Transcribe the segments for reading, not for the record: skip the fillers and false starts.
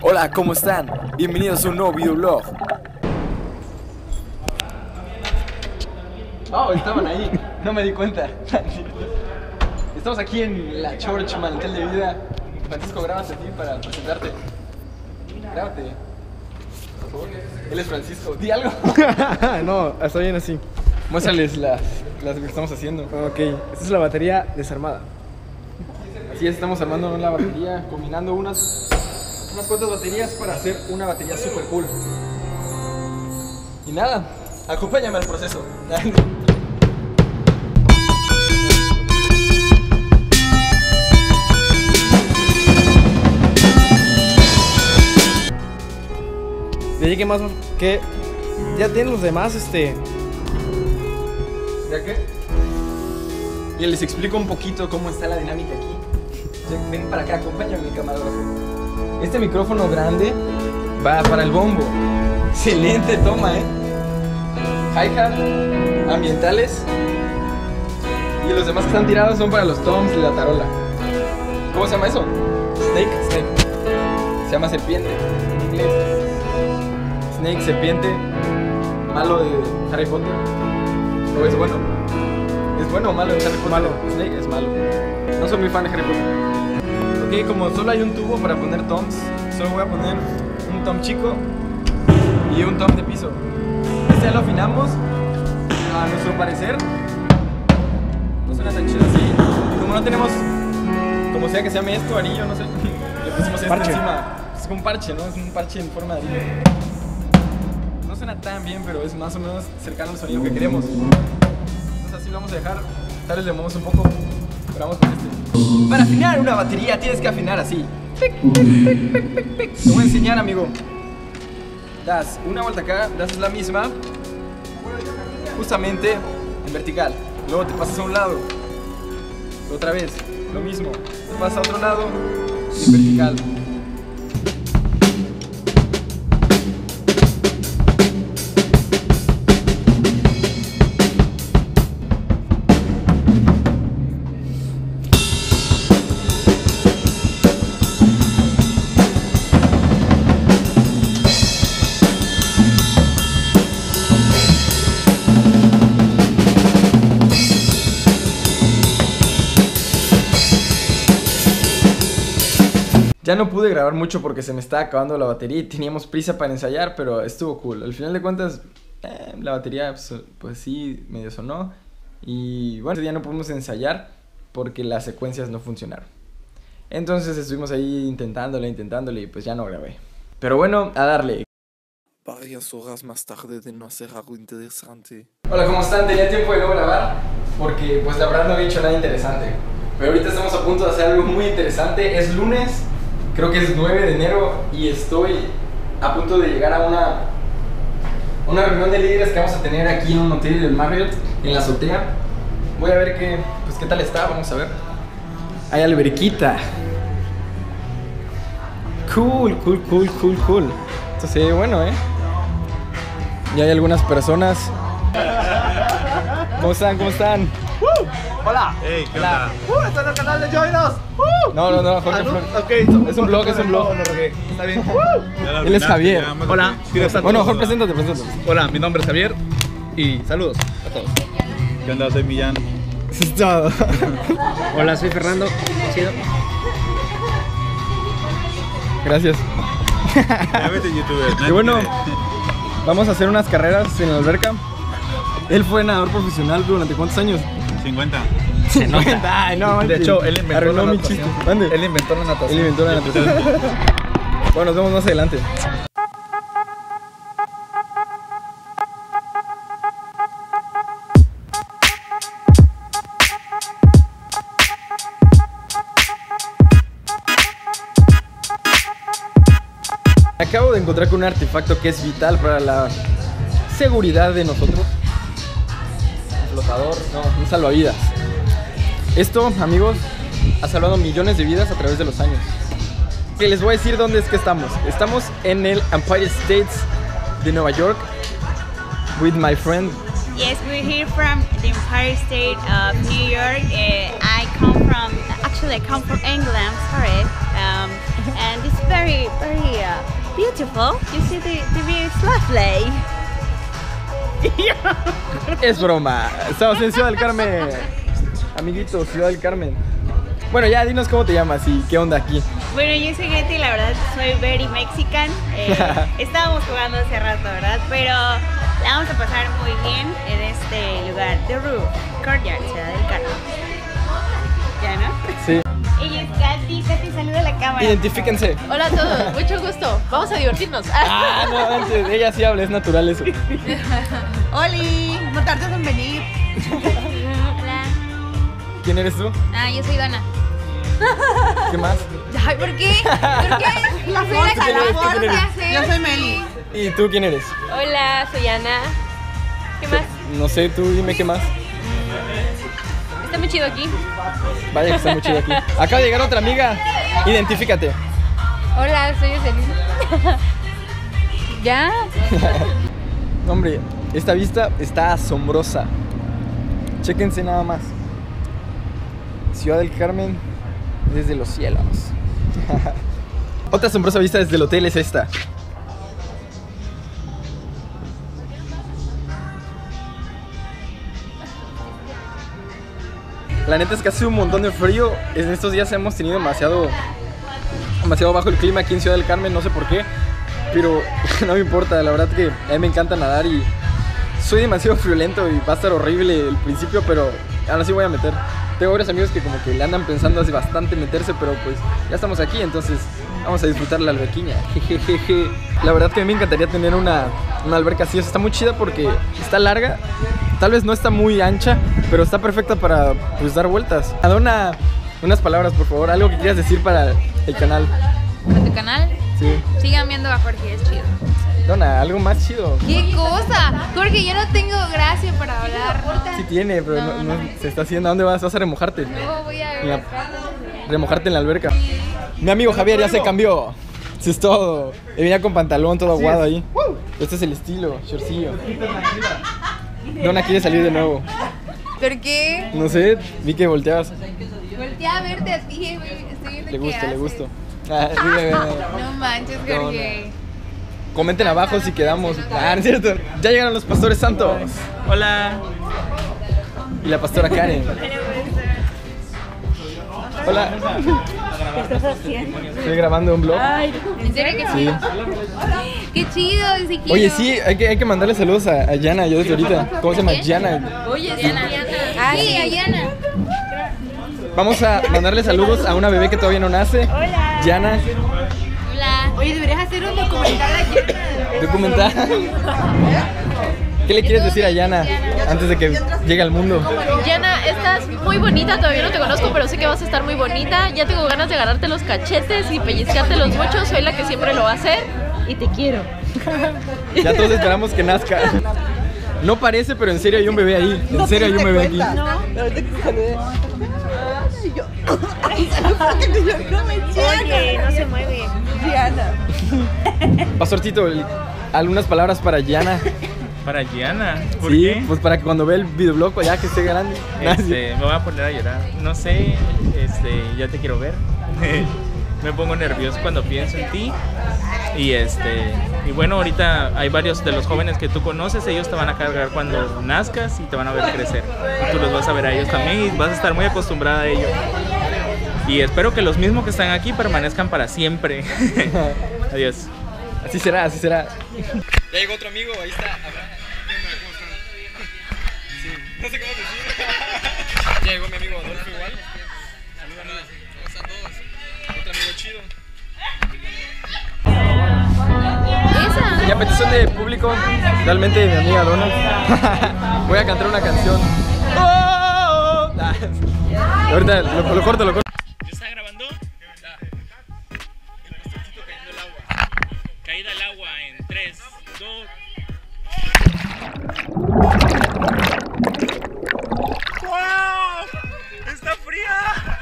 Hola, ¿cómo están? Bienvenidos a un nuevo videoblog. Oh, estaban ahí, no me di cuenta. Estamos aquí en la Church Manantial de Vida. Francisco, grábate a ti para presentarte. Grábate. Por favor. Él es Francisco. Di algo. No, está bien así. Muéstrales las que estamos haciendo. Ok, esta es la batería desarmada. Así es, estamos armando la batería, combinando unas cuantas baterías para hacer una batería super cool. Y nada, acompáñame al proceso. De ahí que más que ya tienen los demás ¿Ya qué? Y les explico un poquito cómo está la dinámica aquí. Ven para acá, acompáñame, camarógrafo. Este micrófono grande va para el bombo. Excelente toma, hi-hat, ambientales. Y los demás que están tirados son para los toms y la tarola. ¿Cómo se llama eso? Snake. Se llama serpiente en inglés. Snake, serpiente. Malo de Harry Potter. ¿O es bueno? ¿Es bueno o malo de Harry Potter? Malo. Snake es malo. No soy muy fan de Harry Potter. Ok, como solo hay un tubo para poner toms, solo voy a poner un tom chico y un tom de piso. Este ya lo afinamos. A nuestro parecer no suena tan chido así. Y como no tenemos, como sea que se llame esto, anillo, no sé, le pusimos esto Parche. encima. Es como un parche, ¿no? Es un parche en forma de anillo. No suena tan bien, pero es más o menos cercano al sonido que queremos. Entonces así lo vamos a dejar. Tal vez le movemos un poco, pero vamos con este. Para afinar una batería tienes que afinar así. Pic, pic, pic, pic, pic, pic. Te voy a enseñar, amigo. Das una vuelta acá, das la misma, justamente en vertical. Luego te pasas a un lado. Otra vez, lo mismo. Te pasas a otro lado y en vertical. Ya no pude grabar mucho porque se me estaba acabando la batería y teníamos prisa para ensayar, pero estuvo cool. Al final de cuentas, la batería pues sí, medio sonó. Y bueno, ese día no pudimos ensayar porque las secuencias no funcionaron. Entonces estuvimos ahí intentándole y pues ya no grabé. Pero bueno, a darle. Varias horas más tarde de no hacer algo interesante. Hola, ¿cómo están? Tenía tiempo de no grabar porque pues la verdad no había hecho nada interesante. Pero ahorita estamos a punto de hacer algo muy interesante. Es lunes. Creo que es 9 de enero y estoy a punto de llegar a una reunión de líderes que vamos a tener aquí en un hotel del Marriott, en la azotea. Voy a ver qué tal está, vamos a ver. Hay alberquita. Cool. Esto se ve bueno, Y hay algunas personas. ¿Cómo están? Hola. Hey, ¿qué onda? Está en el canal de Joinos. No, Jorge Flores. Ok, Es un blog. Está bien. Ya la Él es final, Javier. llegamos Hola. aquí. Bueno, mejor preséntate. Hola, mi nombre es Javier y saludos a todos. ¿Qué onda? Soy Millán. Eso es todo. Hola, soy Fernando. Chido. Gracias. Ya vete youtuber. Y bueno, vamos a hacer unas carreras en la alberca. Él fue nadador profesional durante ¿cuántos años? 50. 50. Ay, no, De hecho, él inventó arruinó la mi natación. chiste. ¿Dónde? Él inventó la natación. Él inventó la natación. Bueno, nos vemos más adelante. Acabo de encontrar con un artefacto que es vital para la seguridad de nosotros. Un flotador, no, un salvavidas. Esto, amigos, ha salvado millones de vidas a través de los años. Que les voy a decir dónde es que estamos. Estamos en el Empire State de Nueva York with my friend. Yes, we're here from the Empire State of New York. I come from England, sorry. And it's very very beautiful. You see the view is lovely. Es broma. Estamos en Ciudad del Carmen. Amiguitos, Ciudad del Carmen. Bueno, ya dinos cómo te llamas y qué onda aquí. Bueno, yo soy Getty, la verdad soy very Mexican. Estábamos jugando hace rato, ¿verdad? Pero la vamos a pasar muy bien en este lugar, The Roof, Courtyard, Ciudad del Carmen. ¿Ya no? Sí. Ella es Katy. Katy, saluda a la cámara. Identifíquense. Hola a todos, mucho gusto. Vamos a divertirnos. Ah, no, antes, ella sí habla, es natural eso. Oli, no tardes en venir. Hola. ¿Quién eres tú? Ah, yo soy Dana. ¿Qué más? Ay, ¿por qué? ¿Por qué? La fuerza. Yo soy Meli. ¿Y tú quién eres? Hola, soy Ana. ¿Qué más? No sé, tú dime qué más. Está muy chido aquí. Vaya que está muy chido aquí. Acaba de llegar otra amiga. Identifícate. Hola, soy Jocelyn. ¿Ya? Hombre, esta vista está asombrosa. Chéquense nada más. Ciudad del Carmen desde los cielos. Otra asombrosa vista desde el hotel es esta. La neta es que hace un montón de frío. En estos días hemos tenido demasiado bajo el clima aquí en Ciudad del Carmen, no sé por qué, pero no me importa, la verdad que a mí me encanta nadar y soy demasiado friolento y va a estar horrible el principio, pero aún así voy a meter. Tengo varios amigos que como que le andan pensando hace bastante meterse, pero pues ya estamos aquí, entonces vamos a disfrutar la alberquiña. Jejeje. La verdad que a mí me encantaría tener una alberca así, o sea, está muy chida porque está larga, tal vez no está muy ancha, pero está perfecta para pues dar vueltas. Adona, unas palabras por favor, algo que quieras decir para el canal. ¿Para tu canal? Sí. Sigan viendo a Jorge, es chido. Dona, algo más chido. ¿Qué cosa? Jorge, yo no tengo gracia para hablar. Sí tiene, pero no se está haciendo. ¿A dónde vas? ¿Vas a remojarte? No, voy a En remojarte en la alberca. Mi amigo Javier ya se cambió. Eso es todo. Él venía con pantalón todo aguado ahí. Este es el estilo, shortcillo. Dona quiere salir de nuevo. ¿Por qué? No sé, vi que volteabas. Volteé a verte a ti, estoy viendo Le qué gusto, le haces. gusto. Ah, mira. No manches, Jorge. Comenten abajo si quedamos. Ah, no es cierto. Ya llegaron los pastores santos. Hola. Y la pastora Karen. Hola. ¿Qué estás haciendo? Estoy grabando un vlog. ¿En serio que sí? Qué chido, sí quiero. Oye, sí, hay que mandarle saludos a Yana, yo desde ahorita. ¿Cómo se llama? Yana. Oye, Diana. Ah, sí, a Diana. Vamos a mandarle saludos a una bebé que todavía no nace. Hola. Yana. Hola. Oye, deberías hacer un documental aquí. Documental. ¿Qué le quieres decir a Yana antes de que llegue al mundo? Yana, estás muy bonita, todavía no te conozco, pero sé que vas a estar muy bonita. Ya tengo ganas de agarrarte los cachetes y pellizcártelos mucho. Soy la que siempre lo va a hacer y te quiero. Ya todos esperamos que nazca. No parece, pero en serio hay un bebé ahí. En serio hay un bebé aquí. Oye, no se mueve. Pastorcito, algunas palabras para Yana. Para Gianna. ¿Por Sí, qué? pues para que cuando vea el videoblog ya que esté grande. Me voy a poner a llorar. No sé, ya te quiero ver. Me pongo nervioso cuando pienso en ti. Y bueno, ahorita hay varios de los jóvenes que tú conoces, ellos te van a cargar cuando nazcas y te van a ver crecer. Y tú los vas a ver a ellos también y vas a estar muy acostumbrada a ello. Y espero que los mismos que están aquí permanezcan para siempre. Adiós. Así será, así será. Ya llegó otro amigo, ahí está. Sí, no sé cómo decir. Ya llegó mi amigo Adolfo igual. Salúdanos, ¿cómo están todos? Otro amigo chido. Y a petición de público, realmente mi amiga Donna, voy a cantar una canción. ¡Oh! Ahorita lo corto. ¿Ya está grabando? El pastorcito cayendo al agua. Caída al agua en 3, 2... ¡Wow! ¡Está fría!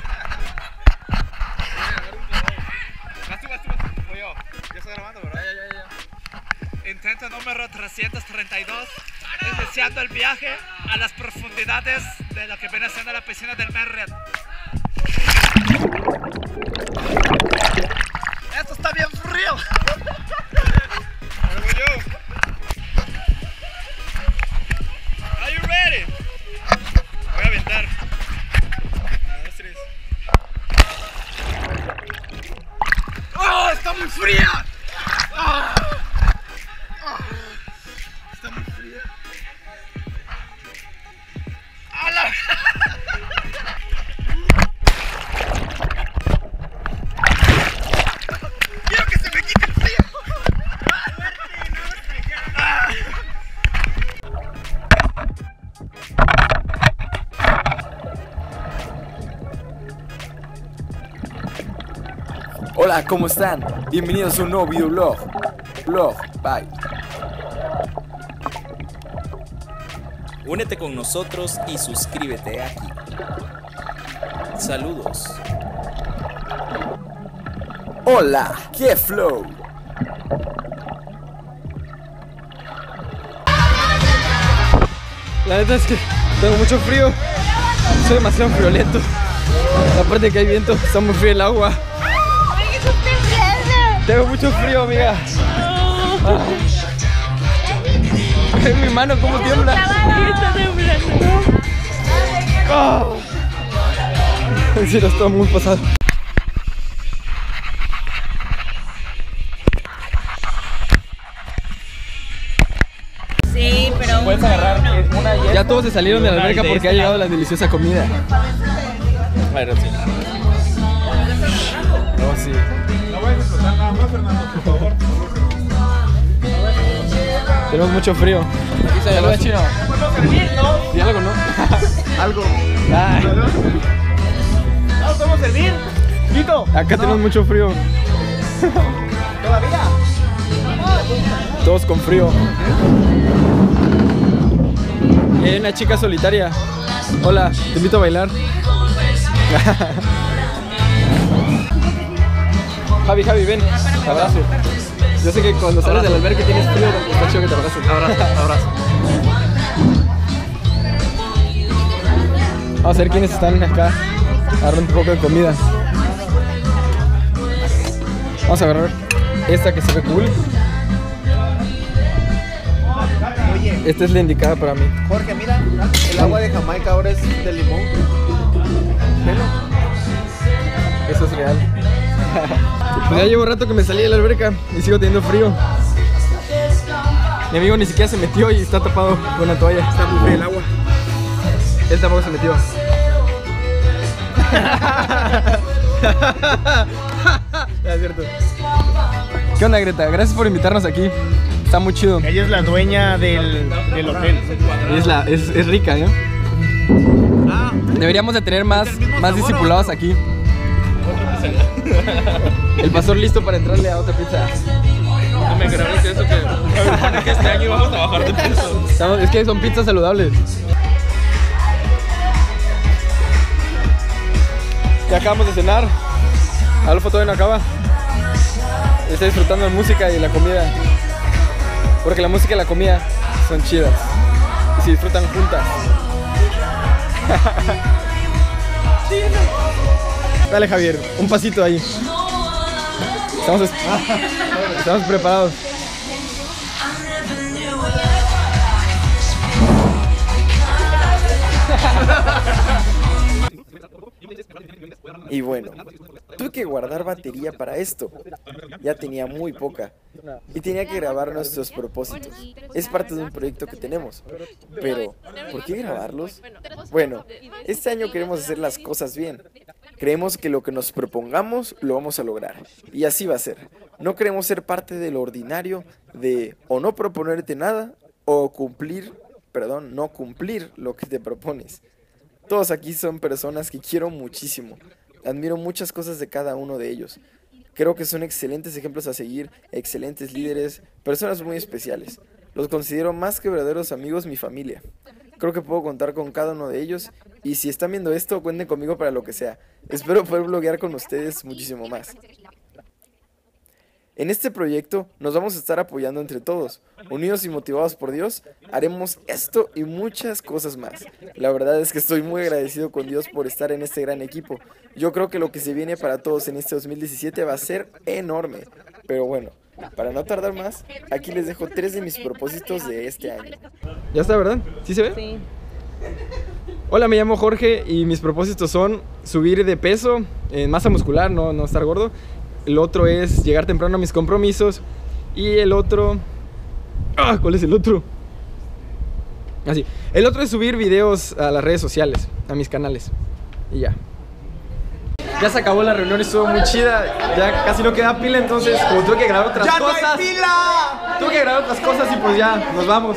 Vas tú. Voy yo. Ya está grabando, ¿verdad? Ya. Intento número 332 es deseando el viaje a las profundidades de lo que viene siendo la piscina del Marriott. ¡Esto está bien frío! muy fría! Está muy fría. ¡Hala! ¡Quiero que se me quite el frío! Hola, ¿cómo están? Bienvenidos a un nuevo videoblog. Bye. Únete con nosotros y suscríbete aquí. Saludos. Hola, qué flow. La neta es que tengo mucho frío. Soy demasiado friolento. Aparte de que hay viento, está muy frío el agua. Tengo mucho frío, amiga. En mi mano, ¿cómo tiembla? Está temblando. Sí, lo estoy muy pasado. Sí, pero Puedes agarrar una y Ya todos se salieron de la alberca porque ha llegado la deliciosa comida. Bueno, sí. Oh, sí. No vayas a explotar nada más, Fernando, por favor. Tenemos mucho frío. ¿Ya lo chino? ¿Y algo, no? Algo. Ah, ¿No podemos servir? ¡Quito! acá tenemos mucho frío. ¿Todavía? Todos con frío. Y hay una chica solitaria. Hola, te invito a bailar. Javi, ven, te abrazo. Yo sé que cuando sales del albergue tienes frío, está chido que te abraces. Abrazo. Vamos a ver quiénes están acá. Agarrar un poco de comida. Vamos a agarrar esta que se ve cool. Esta es la indicada para mí. Jorge, mira, el agua de Jamaica ahora es de limón. ¿Velo? Eso es real. Pues ya llevo rato que me salí de la alberca y sigo teniendo frío. Mi amigo ni siquiera se metió y está tapado con una toalla. Está muy frío el agua. Él tampoco se metió. Es cierto. ¿Qué onda, Greta? Gracias por invitarnos aquí. Está muy chido. Ella es la dueña del hotel. Es rica, ¿no? Deberíamos de tener más discipulados aquí. El pastor listo para entrarle a otra pizza. No me grabes eso que me supone que este año vamos a bajar de peso. Es que son pizzas saludables. Ya acabamos de cenar. Adolfo todavía no acaba. Está disfrutando de música y la comida. Porque la música y la comida son chidas. Y se disfrutan juntas. Dale, Javier, un pasito ahí. Estamos preparados. Y bueno, tuve que guardar batería para esto. Ya tenía muy poca. Y tenía que grabar nuestros propósitos. Es parte de un proyecto que tenemos. Pero, ¿por qué grabarlos? Bueno, este año queremos hacer las cosas bien. Creemos que lo que nos propongamos lo vamos a lograr. Y así va a ser. No queremos ser parte de lo ordinario de o no proponerte nada o no cumplir lo que te propones. Todos aquí son personas que quiero muchísimo. Admiro muchas cosas de cada uno de ellos. Creo que son excelentes ejemplos a seguir, excelentes líderes, personas muy especiales. Los considero más que verdaderos amigos, mi familia. Creo que puedo contar con cada uno de ellos y si están viendo esto, cuenten conmigo para lo que sea. Espero poder bloguear con ustedes muchísimo más. En este proyecto nos vamos a estar apoyando entre todos. Unidos y motivados por Dios, haremos esto y muchas cosas más. La verdad es que estoy muy agradecido con Dios por estar en este gran equipo. Yo creo que lo que se viene para todos en este 2017 va a ser enorme. Pero bueno, para no tardar más, aquí les dejo 3 de mis propósitos de este año. Ya está, ¿verdad? ¿Sí se ve? Sí. Hola, me llamo Jorge y mis propósitos son subir de peso, en masa muscular, no estar gordo. el otro es llegar temprano a mis compromisos y el otro... ¿Cuál es el otro? Así. El otro es subir videos a las redes sociales, a mis canales. Y ya. Ya se acabó la reunión, estuvo muy chida. Ya casi no queda pila, entonces como tuve que grabar otras cosas. ¡Ya no hay pila! Tuve que grabar otras cosas y pues ya, nos vamos.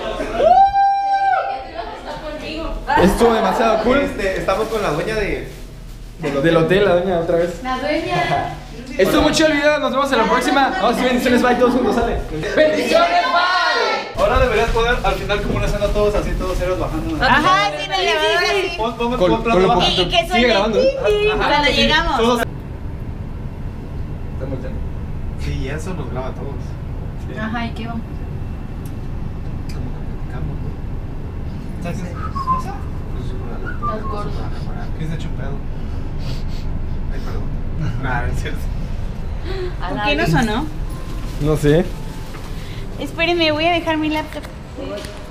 Estuvo demasiado cool. Estamos con la dueña del hotel, la dueña otra vez. La dueña. Estuvo muy chido el video, nos vemos en la próxima. Vamos, bendiciones, bye, todos juntos, sale. ¡Bendiciones, bye! Ahora deberías poner al final como una escena todos así, todos ceros bajando. Ajá, sí, me grababa así. Con lo poquito. Y que Sigue grabando. cuando llegamos. Todos. Estamos ya. Sí, eso nos graba a todos. Ajá, ¿y qué vamos? Estás gordo. ¿Qué es de chupado? Ay, perdón. Nada, es cierto. ¿Con qué no sonó? No sé. Espérenme, voy a dejar mi laptop.